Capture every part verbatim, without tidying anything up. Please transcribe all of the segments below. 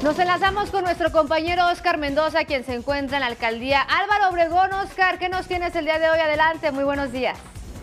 Nos enlazamos con nuestro compañero Oscar Mendoza, quien se encuentra en la alcaldía Álvaro Obregón. Oscar, ¿qué nos tienes el día de hoy? Adelante, muy buenos días.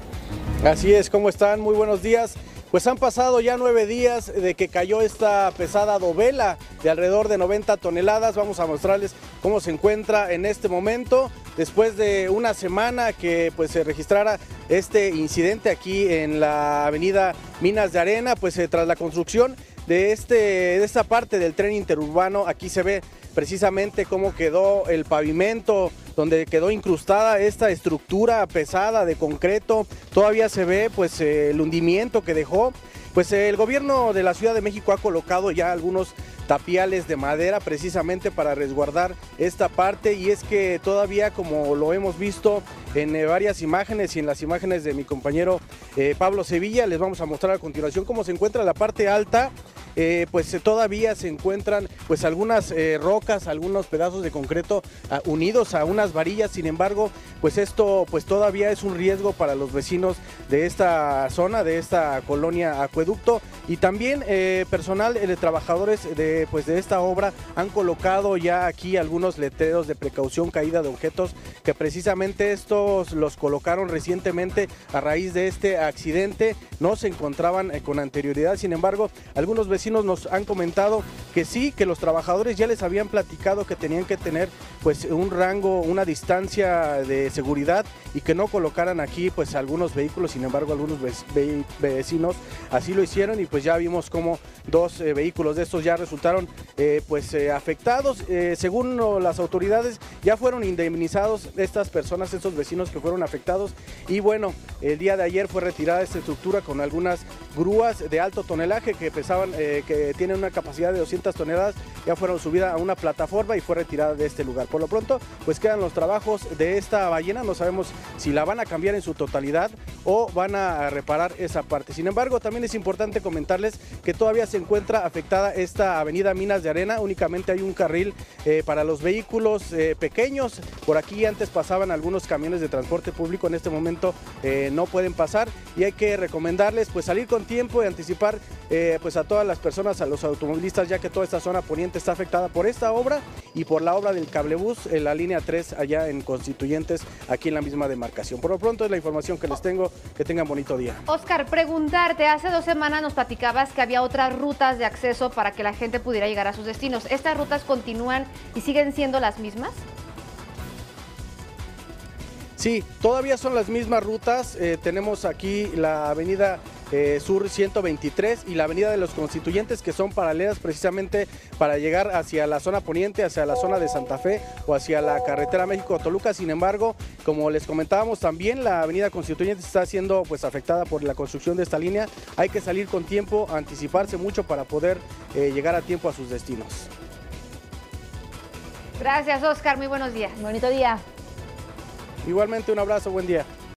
Así es, ¿cómo están? Muy buenos días. Pues han pasado ya nueve días de que cayó esta pesada dovela de alrededor de noventa toneladas. Vamos a mostrarles cómo se encuentra en este momento. Después de una semana que pues se registrara este incidente aquí en la avenida Minas de Arena, pues eh, tras la construcción de, este, de esta parte del tren interurbano, aquí se ve precisamente cómo quedó el pavimento, donde quedó incrustada esta estructura pesada de concreto. Todavía se ve pues el hundimiento que dejó. Pues el gobierno de la Ciudad de México ha colocado ya algunos tapiales de madera precisamente para resguardar esta parte, y es que todavía, como lo hemos visto en eh, varias imágenes y en las imágenes de mi compañero eh, Pablo Sevilla, les vamos a mostrar a continuación cómo se encuentra la parte alta. Eh, pues eh, todavía se encuentran pues algunas eh, rocas, algunos pedazos de concreto uh, unidos a unas varillas. Sin embargo, pues esto pues todavía es un riesgo para los vecinos de esta zona, de esta colonia Acueducto, y también eh, personal eh, de trabajadores de pues de esta obra han colocado ya aquí algunos letreros de precaución, caída de objetos, que precisamente estos los colocaron recientemente a raíz de este accidente. No se encontraban eh, con anterioridad. Sin embargo, algunos vecinos nos han comentado que sí, que los trabajadores ya les habían platicado que tenían que tener pues un rango, una distancia de seguridad, y que no colocaran aquí pues algunos vehículos. Sin embargo, algunos ve vecinos así lo hicieron, y pues ya vimos cómo dos eh, vehículos de estos ya resultaron eh, pues eh, afectados. Eh, según no, las autoridades, ya fueron indemnizados estas personas, estos vecinos que fueron afectados, y bueno, el día de ayer fue retirada esta estructura con algunas grúas de alto tonelaje que pesaban eh, que tienen una capacidad de doscientas toneladas, ya fueron subidas a una plataforma y fue retirada de este lugar. Por lo pronto, pues quedan los trabajos de esta ballena. No sabemos si la van a cambiar en su totalidad o van a reparar esa parte. Sin embargo, también es importante comentarles que todavía se encuentra afectada esta avenida Minas de Arena. Únicamente hay un carril eh, para los vehículos eh, pequeños. Por aquí antes pasaban algunos camiones de transporte público, en este momento eh, no pueden pasar, y hay que recomendarles pues salir con tiempo y anticipar eh, pues a todas las personas, a los automovilistas, ya que toda esta zona poniente está afectada por esta obra y por la obra del cablebús en la línea tres allá en Constituyentes, aquí en la misma demarcación. Por lo pronto es la información que les tengo. Que tengan bonito día. Oscar, preguntarte, hace dos semanas nos platicabas que había otras rutas de acceso para que la gente pudiera llegar a sus destinos. ¿Estas rutas continúan y siguen siendo las mismas? Sí, todavía son las mismas rutas. Eh, tenemos aquí la avenida Eh, Sur ciento veintitrés y la avenida de los Constituyentes, que son paralelas precisamente para llegar hacia la zona poniente, hacia la zona de Santa Fe o hacia la carretera México-Toluca. Sin embargo, como les comentábamos, también la avenida Constituyentes está siendo pues afectada por la construcción de esta línea. Hay que salir con tiempo, anticiparse mucho para poder eh, llegar a tiempo a sus destinos. Gracias, Oscar, muy buenos días. Bonito día. Igualmente, un abrazo, buen día.